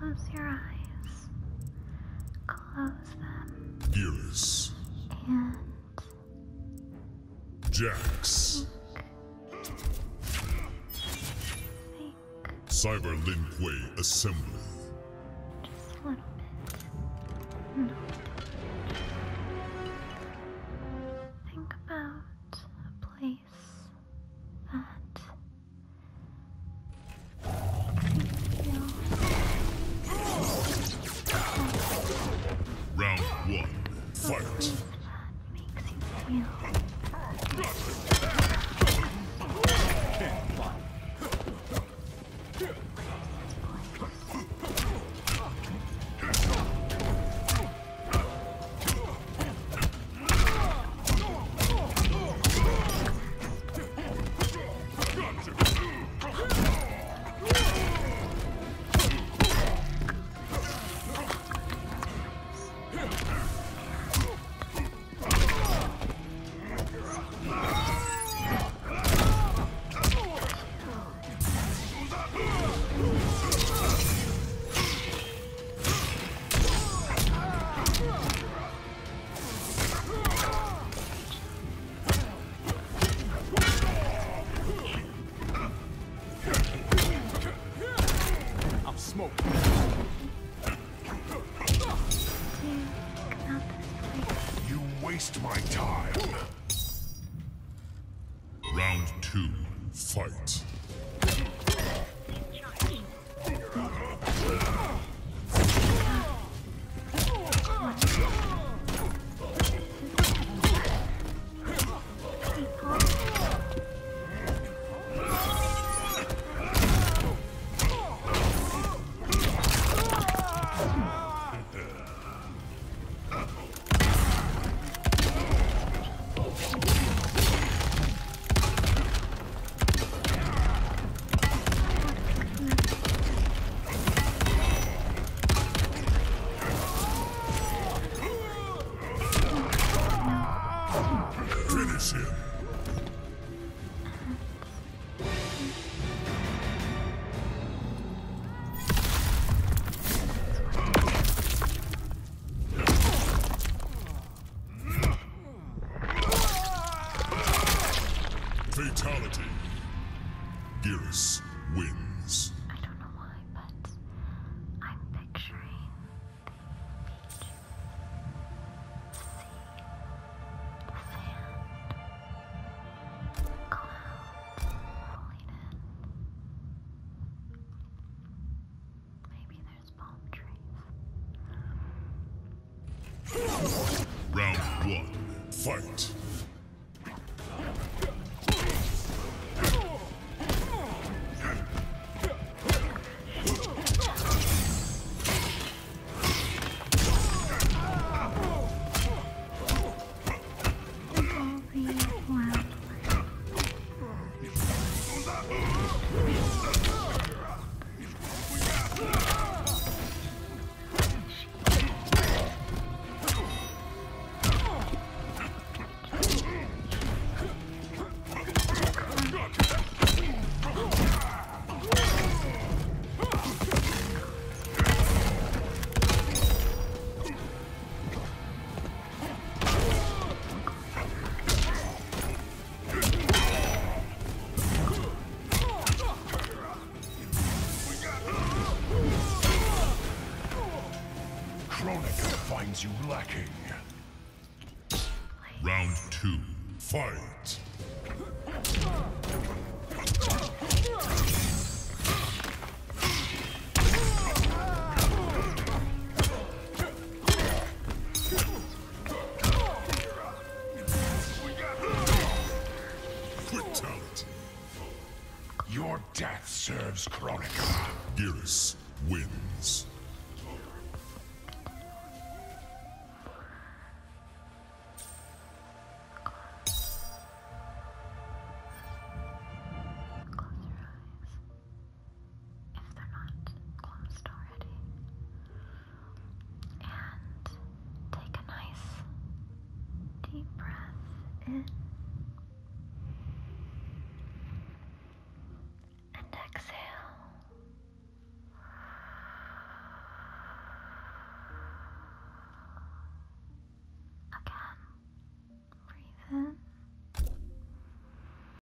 Close your eyes. Close them. Geras. And Jax. think Cyber Lin Kuei Assembly. just a little bit. No. Think about a place that Round 1. Fight. makes you feel You waste my time. Round 2. Fight. Finish him. Fatality. Geras wins. I don't know why, but I'm picturing the beach, the sea, the sand, clouds rolling in. Maybe there's palm trees. Round 1. Fight. Finds you lacking. Round 2. Fight. Quitality. Your death serves Chronica. Geras wins.